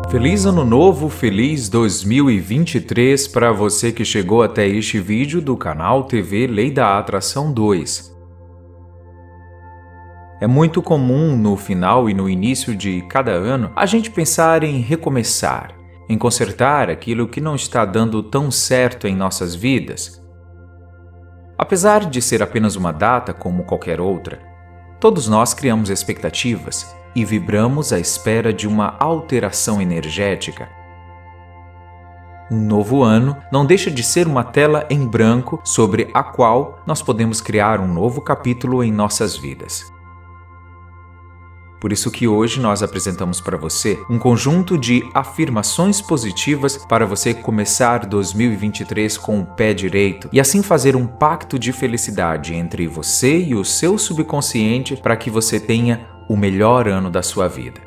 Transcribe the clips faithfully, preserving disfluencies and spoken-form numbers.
Feliz Ano Novo, feliz dois mil e vinte e três para você que chegou até este vídeo do canal T V Lei da Atração dois. É muito comum no final e no início de cada ano a gente pensar em recomeçar, em consertar aquilo que não está dando tão certo em nossas vidas. Apesar de ser apenas uma data como qualquer outra, todos nós criamos expectativas e vibramos à espera de uma alteração energética. Um novo ano não deixa de ser uma tela em branco sobre a qual nós podemos criar um novo capítulo em nossas vidas. Por isso que hoje nós apresentamos para você um conjunto de afirmações positivas para você começar dois mil e vinte e três com o pé direito e assim fazer um pacto de felicidade entre você e o seu subconsciente para que você tenha o melhor ano da sua vida.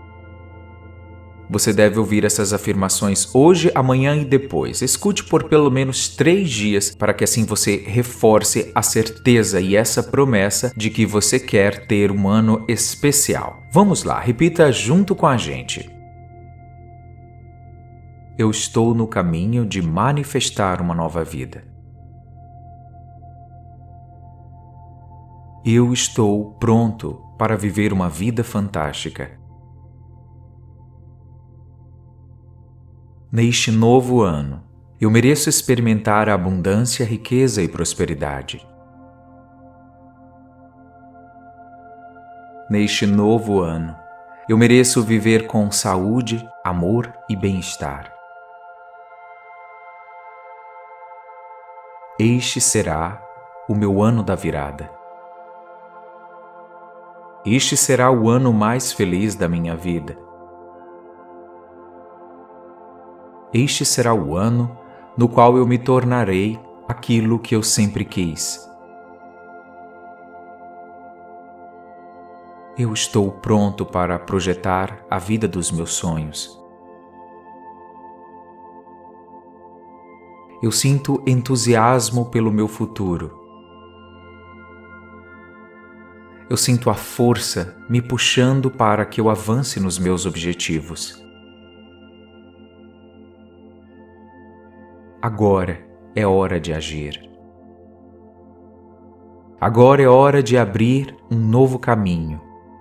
Você deve ouvir essas afirmações hoje, amanhã e depois. Escute por pelo menos três dias para que assim você reforce a certeza e essa promessa de que você quer ter um ano especial. Vamos lá, repita junto com a gente. Eu estou no caminho de manifestar uma nova vida. Eu estou pronto para viver uma vida fantástica. Neste novo ano, eu mereço experimentar a abundância, riqueza e prosperidade. Neste novo ano, eu mereço viver com saúde, amor e bem-estar. Este será o meu ano da virada. Este será o ano mais feliz da minha vida. Este será o ano no qual eu me tornarei aquilo que eu sempre quis. Eu estou pronto para projetar a vida dos meus sonhos. Eu sinto entusiasmo pelo meu futuro. Eu sinto a força me puxando para que eu avance nos meus objetivos. Agora é hora de agir. Agora é hora de abrir um novo caminho.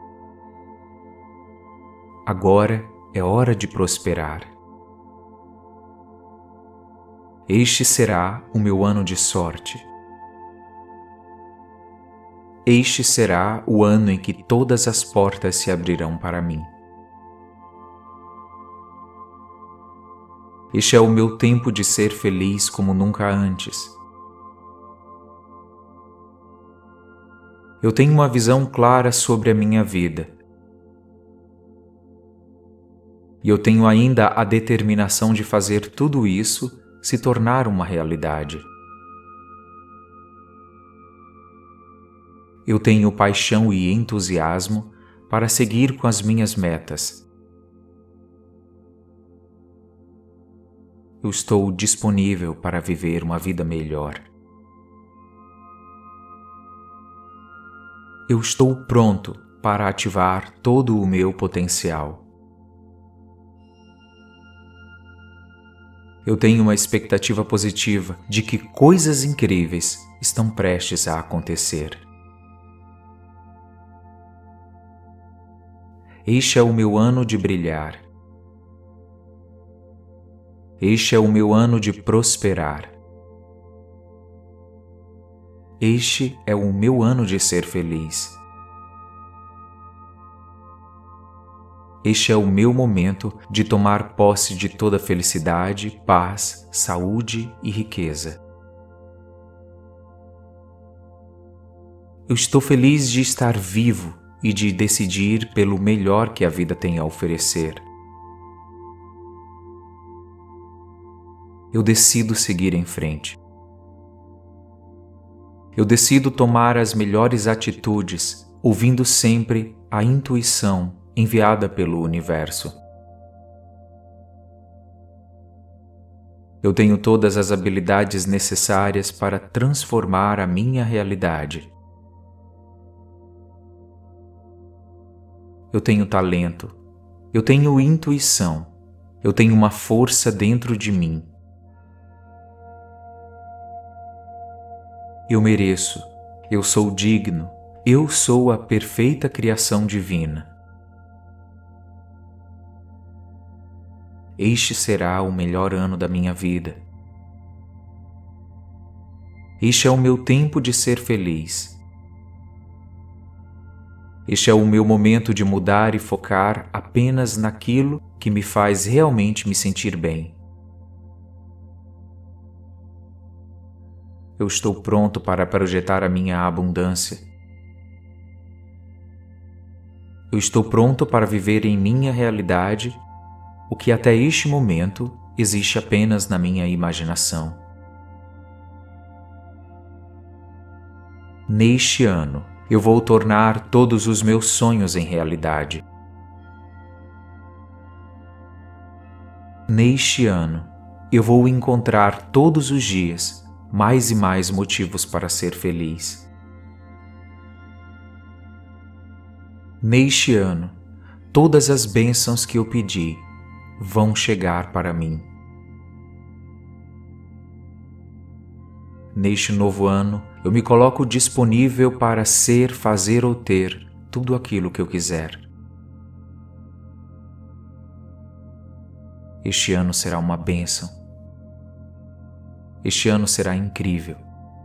Agora é hora de prosperar. Este será o meu ano de sorte. Este será o ano em que todas as portas se abrirão para mim. Este é o meu tempo de ser feliz como nunca antes. Eu tenho uma visão clara sobre a minha vida. E eu tenho ainda a determinação de fazer tudo isso se tornar uma realidade. Eu tenho paixão e entusiasmo para seguir com as minhas metas. Eu estou disponível para viver uma vida melhor. Eu estou pronto para ativar todo o meu potencial. Eu tenho uma expectativa positiva de que coisas incríveis estão prestes a acontecer. Este é o meu ano de brilhar. Este é o meu ano de prosperar. Este é o meu ano de ser feliz. Este é o meu momento de tomar posse de toda felicidade, paz, saúde e riqueza. Eu estou feliz de estar vivo e de decidir pelo melhor que a vida tem a oferecer. Eu decido seguir em frente. Eu decido tomar as melhores atitudes, ouvindo sempre a intuição enviada pelo universo. Eu tenho todas as habilidades necessárias para transformar a minha realidade. Eu tenho talento, eu tenho intuição Eu tenho uma força dentro de mim. Eu mereço. Eu sou digno. Eu sou a perfeita criação divina. Este será o melhor ano da minha vida. Este é o meu tempo de ser feliz. Este é o meu momento de mudar e focar apenas naquilo que me faz realmente me sentir bem. Eu estou pronto para projetar a minha abundância. Eu estou pronto para viver em minha realidade o que até este momento existe apenas na minha imaginação. Neste ano, eu vou tornar todos os meus sonhos em realidade. Neste ano, eu vou encontrar todos os dias mais e mais motivos para ser feliz. Neste ano, todas as bênçãos que eu pedi vão chegar para mim. Neste novo ano, eu me coloco disponível para ser, fazer ou ter tudo aquilo que eu quiser. Este ano será uma bênção. Este ano será incrível.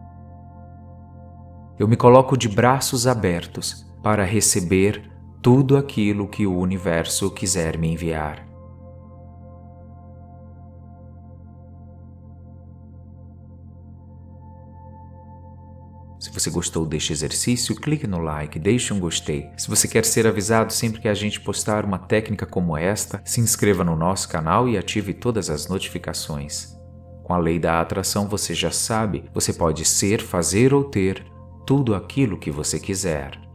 Eu me coloco de braços abertos para receber tudo aquilo que o universo quiser me enviar. Se você gostou deste exercício, clique no like, deixe um gostei. Se você quer ser avisado sempre que a gente postar uma técnica como esta, se inscreva no nosso canal e ative todas as notificações. Com a lei da atração você já sabe, você pode ser, fazer ou ter tudo aquilo que você quiser.